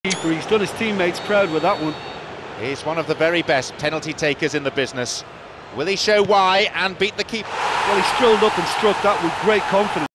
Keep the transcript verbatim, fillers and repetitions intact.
Keeper, he's done his teammates proud with that one. He's one of the very best penalty takers in the business. Will he show why and beat the keeper? Well, he strolled up and struck that with great confidence.